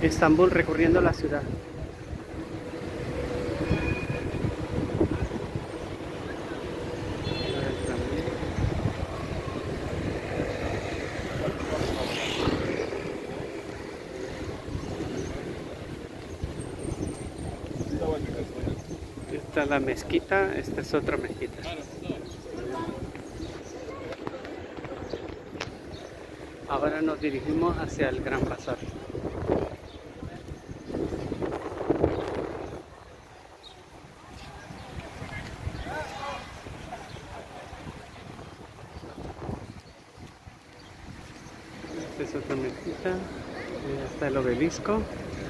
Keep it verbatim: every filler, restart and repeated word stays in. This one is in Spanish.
Estambul, recorriendo la ciudad. Esta es la mezquita, esta es otra mezquita. Ahora nos dirigimos hacia el Gran Bazar. Esta es otra mezquita. Ahí está el obelisco.